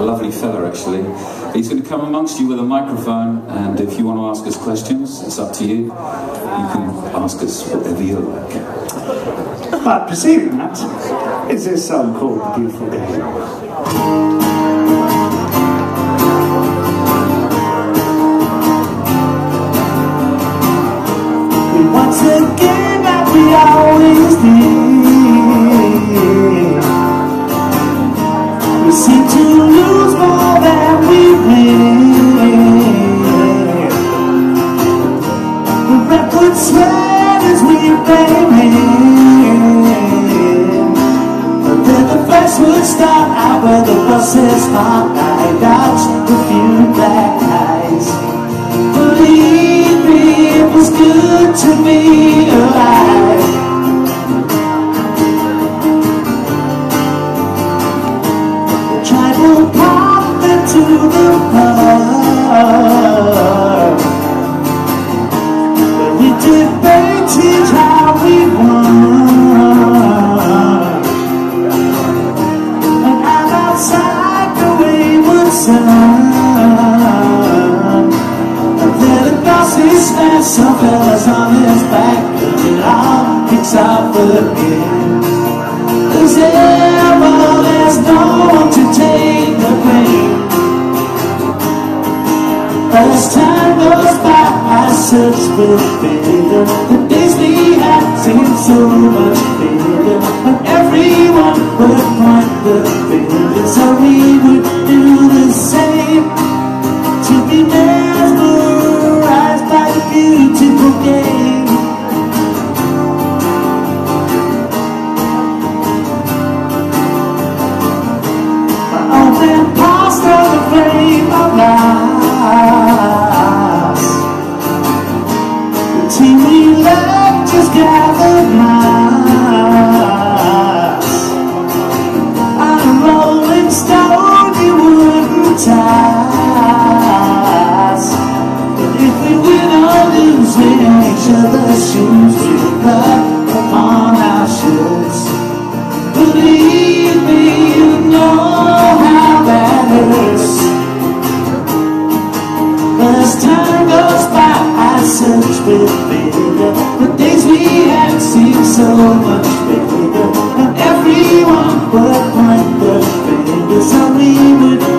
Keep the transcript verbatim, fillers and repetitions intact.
lovely fella actually. He's going to come amongst you with a microphone, and if you want to ask us questions, it's up to you. You can ask us whatever you like. But preceding that is this song called The Beautiful Game. Once again, that we always did, we seem to lose more than we win. The record swell as we came in, but then the flash would start out where the buses spotlight out the few black eyes. Believe me, it was good to be alive. We tried to pop into the pub, but we debated how we won. And I'm outside the wayward sun. Some fellas on his back, and it all picks up again. There's ever, there's no one to take the blame. As time goes by, I search with vigor. The days we had seemed so much bigger, and everyone would point the finger, so we would do the same. To be mesmerized by the beautiful game. My old man passed on the flame of lies. The team we left just gathered miles. On a rolling stone you wouldn't tie. In each other's shoes, we cut upon our shirts. Believe me, you know how that hurts. As time goes by, I search with vigor. The days we had seem so much bigger, and everyone would point the finger, so we would